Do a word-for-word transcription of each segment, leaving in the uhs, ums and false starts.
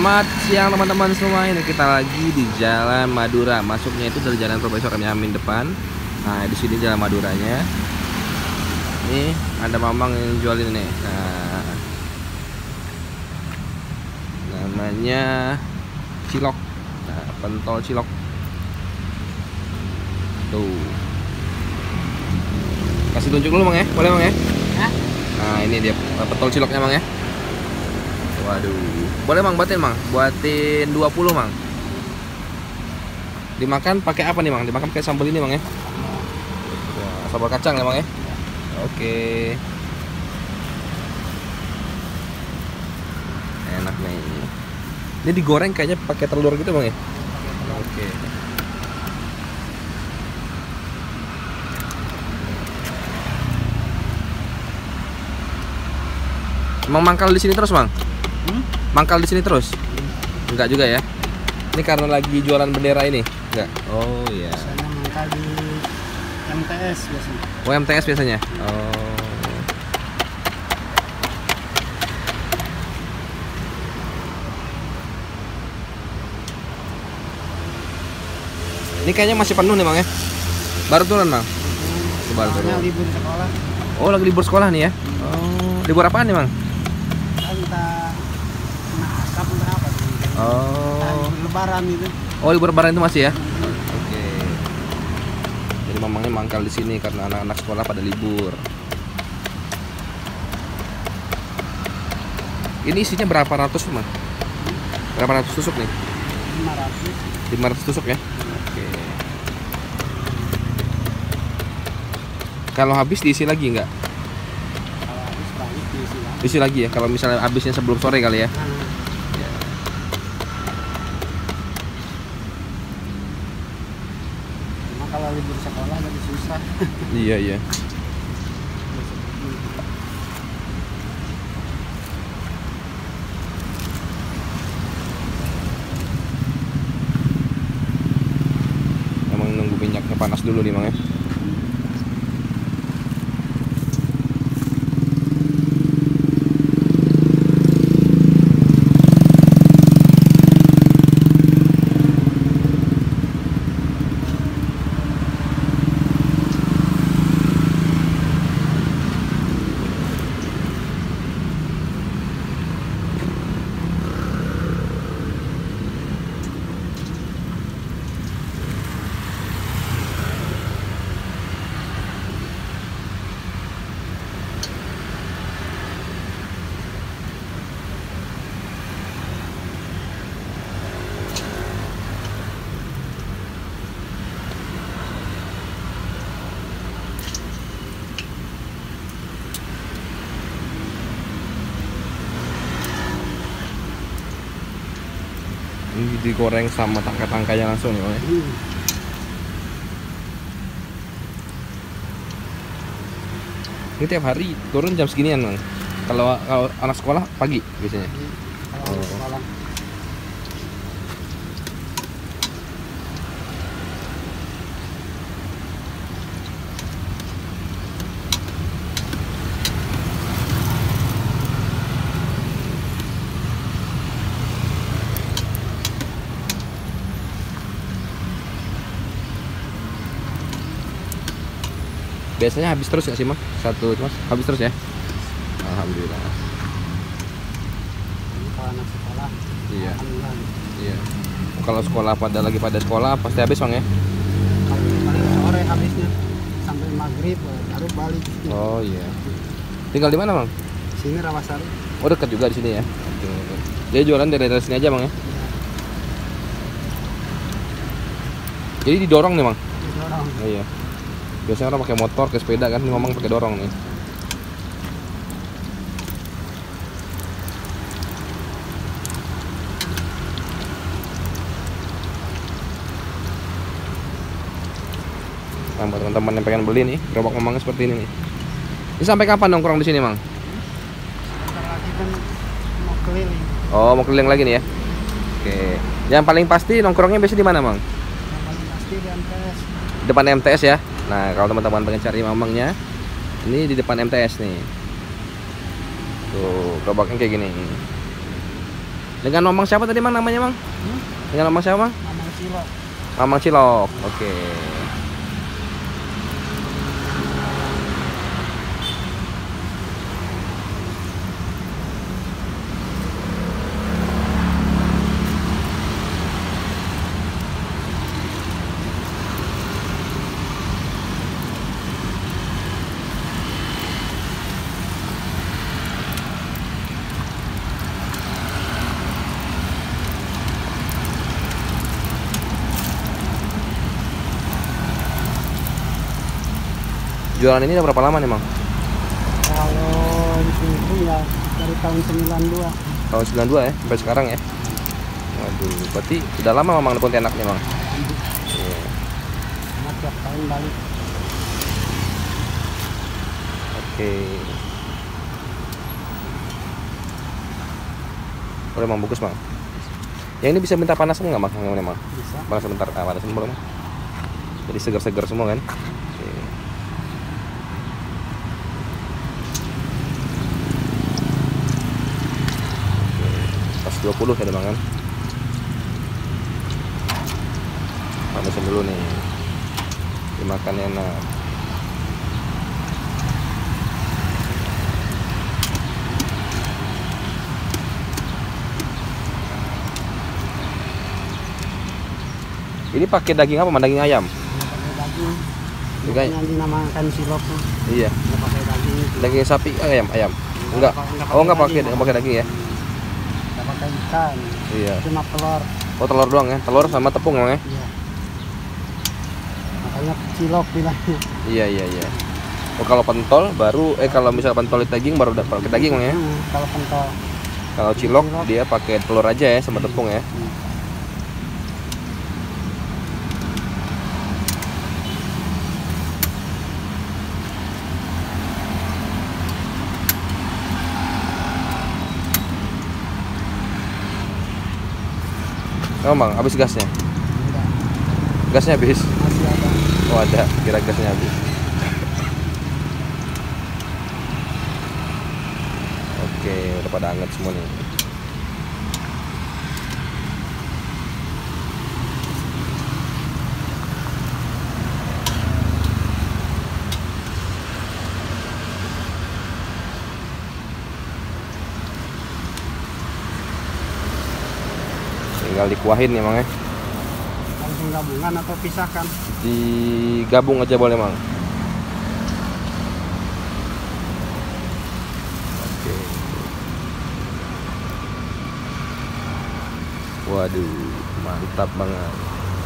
Selamat siang teman-teman semua. Ini kita lagi di Jalan Madura. Masuknya itu dari Jalan Profesor M. Yamin depan. Nah, di sini Jalan Maduranya. Ini ada mamang yang jualin ini. Nah, namanya cilok. Nah, pentol cilok. Tuh. Kasih tunjuk dulu Mang ya. Boleh Mang ya? Hah? Nah, ini dia pentol ciloknya Mang ya. Waduh. Boleh Mang, buatin Mang. Buatin dua puluh Mang. Dimakan pakai apa nih Mang? Dimakan pakai sambal ini Mang ya. Wah, sambal kacang ya Mang ya. Oke. Enak nih. Ini digoreng kayaknya pakai telur gitu Bang ya. Oke. Emang mangkal di sini terus, Bang? Hmm? Mangkal di sini terus? Enggak juga ya? Ini karena lagi jualan bendera ini? Enggak. Oh iya. Biasanya mangkal di M T S biasanya. Oh, M T S biasanya. Oh. Ini kayaknya masih penuh nih, Bang ya. Baru turun, Bang. Baru turun. Soalnya libur sekolah. Oh, lagi libur sekolah nih ya. Oh, libur apaan nih, Bang? Entah kena asap entah apa sih. Oh. Entah lebaran itu. Oh, libur lebaran itu masih ya? Oke. Jadi mamangnya mangkal di sini karena anak-anak sekolah pada libur. Ini isinya berapa ratus, Bang? Berapa ratus tusuk nih? lima ratus. lima ratus tusuk ya? Oke. Kalau habis diisi lagi nggak? Kalau habis balik diisi lagi. Diisi lagi ya? Kalau misalnya habisnya sebelum sore kali ya? Nah, cuma kalau libur sekolah jadi susah. Iya, iya. Emang nunggu minyaknya panas dulu nih, Bang ya. Ini digoreng sama tangkai-tangkainya langsung ya, Bang ya. Hmm. Ini tiap hari turun jam seginian, Bang. Kalau kalau anak sekolah pagi biasanya. Kalau Oh. sekolah Biasanya habis terus nggak sih, Mas? Satu, Mas? Habis terus ya? Alhamdulillah. kalau anak sekolah. Iya. Alhamdulillah. Iya. Kalau sekolah pada lagi pada sekolah pasti habis, Bang ya? Paling paling sore habisnya sampai maghrib baru balik. Oh iya. Tinggal di mana, Bang? Sini Rawasari. Oh, dekat juga di sini ya. Oke. Dia jualan dari dari sini aja, Bang ya. Jadi didorong nih, Bang. Didorong. Oh iya. Biasanya orang pakai motor, ke sepeda kan, ini ngomong pakai dorong nih. Nah, buat teman-teman yang pengen beli nih, gerobak mamangnya seperti ini nih. Ini sampai kapan nongkrong di sini, Mang? Sebentar lagi kan mau keliling. Oh, mau keliling lagi nih ya. Oke. Yang paling pasti nongkrongnya biasa di mana, Mang? Yang paling pasti di M T S. Depan M T S ya. Nah, kalau teman-teman pengen cari mamangnya, ini di depan M T S nih. Tuh, gerobaknya kayak gini. Dengan Mamang siapa tadi Mang namanya Mang? Hmm? Dengan Mamang siapa Mang? Mamang Cilok. Mamang Cilok. Oke. Jualan ini udah berapa lama nih Mang? Kalau itu ya dari tahun sembilan dua. Tahun sembilan dua ya, sampai sekarang ya. Waduh, berarti udah lama Mamang di Pontianak nih Mang. Iya. Karena tiap tahun balik. Oke. Boleh Mang, bagus Mang. Yang ini bisa minta panasan nggak Mang? Yang ini Mang? Bisa. Panas sebentar, ah, panasan boleh Mang. Jadi segar-segar semua kan? Oke. Pas dua puluh ya Mang kan? Panasin dulu nih. Dimakan enak. Ini pakai daging apa? Daging ayam? Nggak pakai daging. Daging- Yang dinamakan silok tuh. Iya. Nggak pakai daging itu. Daging sapi, ayam, ayam. Enggak. Nggak Oh, enggak pakai, daging. enggak pakai daging ya? Nggak pakai ikan. Iya. Cuma telur. Oh, telur doang ya? Telur sama tepung Mang ya? Iya. Makanya cilok bilangnya. Iya, iya, iya. Oh, kalau pentol baru eh kalau misalnya pentol daging baru udah pakai daging Mang ya? Hmm, kalau pentol. Kalau cilok dia pakai telur aja ya sama tepung ya. Hmm. Oh, Mang, habis gasnya? Enggak, Gasnya habis. masih ada. Oh, ada. Kira gasnya habis. Oke, udah pada hangat semua nih. Tinggal dikuahin ya Mang ya. Langsung gabungan atau pisahkan? Digabung aja boleh Mang. Oke. Waduh, mantap banget.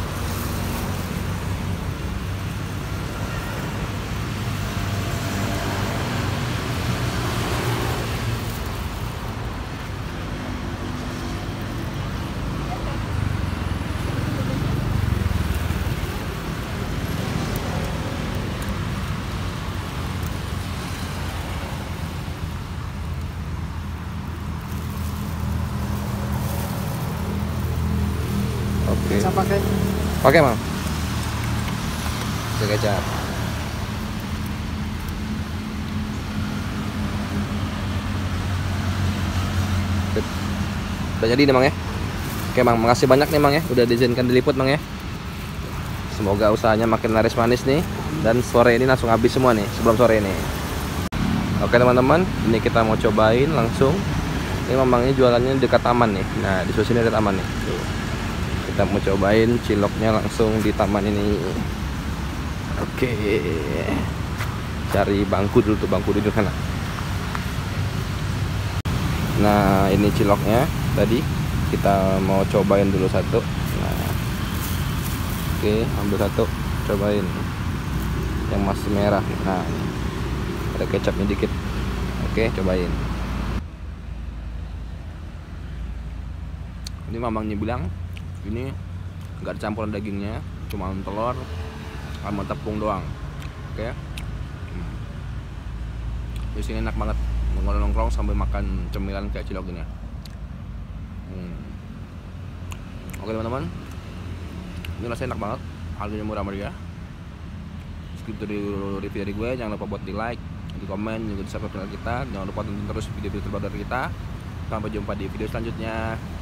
Oke. Bisa pakai Pakai Mang. Pakai kecap. Udah jadi nih Mang ya. Oke Mang, makasih banyak nih Mang ya, udah diizinkan diliput Mang ya. Semoga usahanya makin laris manis nih. Dan sore ini langsung habis semua nih, sebelum sore ini. Oke teman-teman, ini kita mau cobain langsung. Ini Mamangnya jualannya dekat taman nih. Nah, di sini ada taman nih. Tuh. Kita mau cobain ciloknya langsung di taman ini. Oke. Cari bangku dulu tuh, bangku duduk sana. Nah, ini ciloknya tadi kita mau cobain dulu satu. Nah. Oke, ambil satu, cobain. Yang masih merah. Nah, ini. Ada kecapnya dikit. Oke, cobain. Ini Mamangnya bilang ini nggak ada campuran dagingnya, cuma telur sama tepung doang. Oke. Hmm. Di sini enak banget, nongkrong-nongkrong sambil makan cemilan kayak cilok ini. Hmm. Oke teman-teman, ini rasanya enak banget, harganya murah meriah. Segitu dari review dari gue, jangan lupa buat di like, di komen, juga di subscribe channel kita. Jangan lupa tonton terus video-video terbaru dari kita. Sampai jumpa di video selanjutnya.